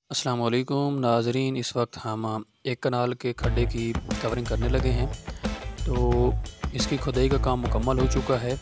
अस्सलाम वालेकुम नाज़रीन। इस वक्त हम एक कनाल के खड्डे की कवरिंग करने लगे हैं। तो इसकी खुदाई का काम मुकम्मल हो चुका है।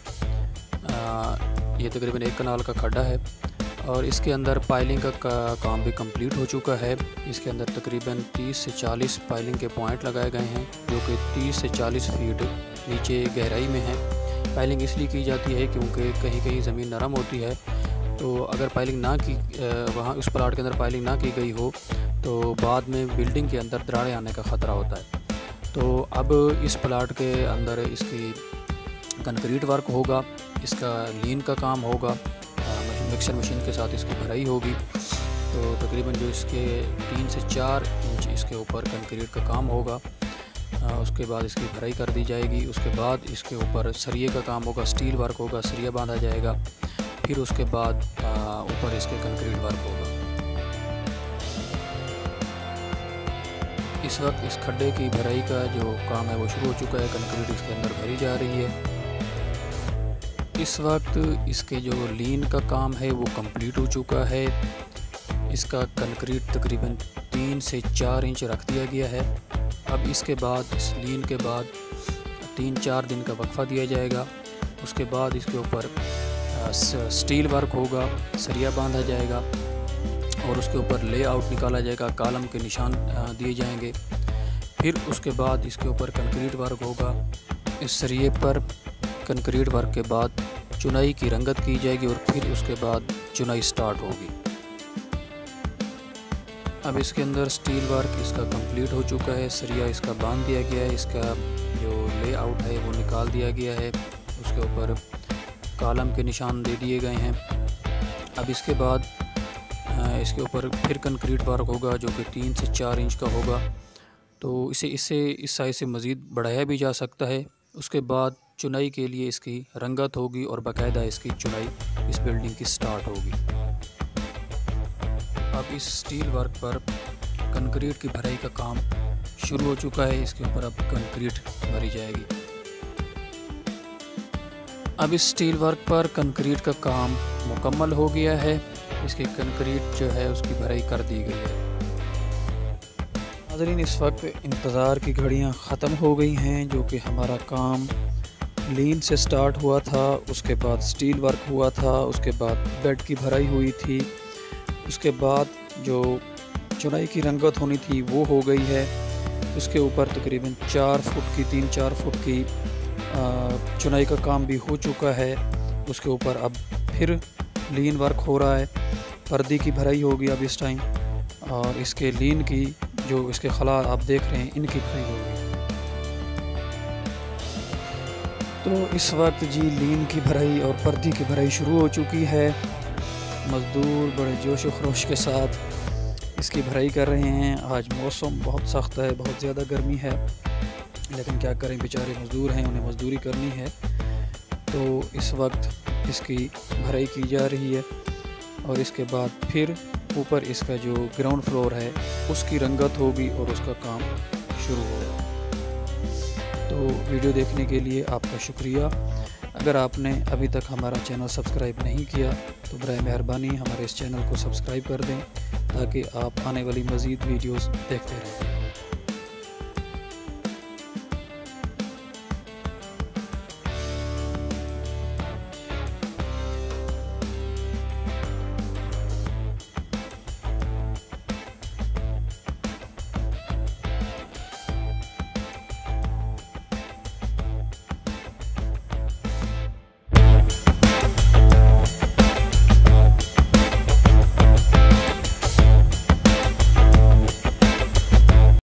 ये तकरीबन एक कनाल का खड्डा है और इसके अंदर पाइलिंग का काम भी कंप्लीट हो चुका है। इसके अंदर तकरीबन 30 से 40 पाइलिंग के पॉइंट लगाए गए हैं जो कि 30 से 40 फीट नीचे गहराई में है। पाइलिंग इसलिए की जाती है क्योंकि कहीं कहीं ज़मीन नरम होती है, तो अगर पाइलिंग ना की वहाँ उस प्लाट के अंदर पाइलिंग ना की गई हो तो बाद में बिल्डिंग के अंदर दरारें आने का ख़तरा होता है। तो अब इस प्लाट के अंदर इसकी कंक्रीट वर्क होगा, इसका लीन का काम होगा, मिक्सर मशीन के साथ इसकी भराई होगी। तो तकरीबन जो इसके 3 से 4 इंच इसके ऊपर कंक्रीट का काम होगा। उसके बाद इसकी भराई कर दी जाएगी। उसके बाद इसके ऊपर सरिये का काम होगा, स्टील वर्क होगा, सरिया बांधा जाएगा। फिर उसके बाद ऊपर इसके कंक्रीट वर्क होगा। इस वक्त इस खड्डे की भराई का जो काम है वो शुरू हो चुका है। कंक्रीट इसके अंदर भरी जा रही है। इस वक्त इसके जो लीन का काम है वो कंप्लीट हो चुका है। इसका कंक्रीट तकरीबन 3 से 4 इंच रख दिया गया है। अब इसके बाद इस लीन के बाद 3-4 दिन का वक्फा दिया जाएगा। उसके बाद इसके ऊपर स्टील वर्क होगा, सरिया बांधा जाएगा और उसके ऊपर लेआउट निकाला जाएगा, कॉलम के निशान दिए जाएंगे। फिर उसके बाद इसके ऊपर कंक्रीट वर्क होगा। इस सरिये पर कंक्रीट वर्क के बाद चुनाई की रंगत की जाएगी और फिर उसके बाद चुनाई स्टार्ट होगी। अब इसके अंदर स्टील वर्क इसका कंप्लीट हो चुका है, सरिया इसका बांध दिया गया है, इसका जो लेआउट है वो निकाल दिया गया है, उसके ऊपर कॉलम के निशान दे दिए गए हैं। अब इसके बाद इसके ऊपर फिर कंक्रीट वर्क होगा जो कि 3 से 4 इंच का होगा। तो इस साइज़ से मज़ीद बढ़ाया भी जा सकता है। उसके बाद चुनाई के लिए इसकी रंगत होगी और बाकायदा इसकी चुनाई इस बिल्डिंग की स्टार्ट होगी। अब इस स्टील वर्क पर कंक्रीट की भराई का काम शुरू हो चुका है। इसके ऊपर अब कंक्रीट भरी जाएगी। अब इस स्टील वर्क पर कंक्रीट का काम मुकम्मल हो गया है। इसकी कंक्रीट जो है उसकी भराई कर दी गई है। नाज़रीन, इस वक्त इंतज़ार की घड़ियां ख़त्म हो गई हैं। जो कि हमारा काम लीन से स्टार्ट हुआ था, उसके बाद स्टील वर्क हुआ था, उसके बाद बेड की भराई हुई थी, उसके बाद जो चुनाई की रंगत होनी थी वो हो गई है। उसके ऊपर तकरीबन 4 फुट की 3-4 फुट की चुनाई का काम भी हो चुका है। उसके ऊपर अब फिर लीन वर्क हो रहा है, पर्दी की भराई होगी अब इस टाइम, और इसके लीन की जो इसके खला आप देख रहे हैं इनकी भराई होगी। तो इस वक्त जी लीन की भराई और पर्दी की भराई शुरू हो चुकी है। मज़दूर बड़े जोश व खरोश के साथ इसकी भराई कर रहे हैं। आज मौसम बहुत सख्त है, बहुत ज़्यादा गर्मी है, लेकिन क्या करें, बेचारे मज़दूर हैं, उन्हें मज़दूरी करनी है। तो इस वक्त इसकी भराई की जा रही है और इसके बाद फिर ऊपर इसका जो ग्राउंड फ्लोर है उसकी रंगत होगी और उसका काम शुरू होगा। तो वीडियो देखने के लिए आपका शुक्रिया। अगर आपने अभी तक हमारा चैनल सब्सक्राइब नहीं किया तो बराए मेहरबानी हमारे इस चैनल को सब्सक्राइब कर दें ताकि आप आने वाली मज़ीद वीडियोस देखते रहें।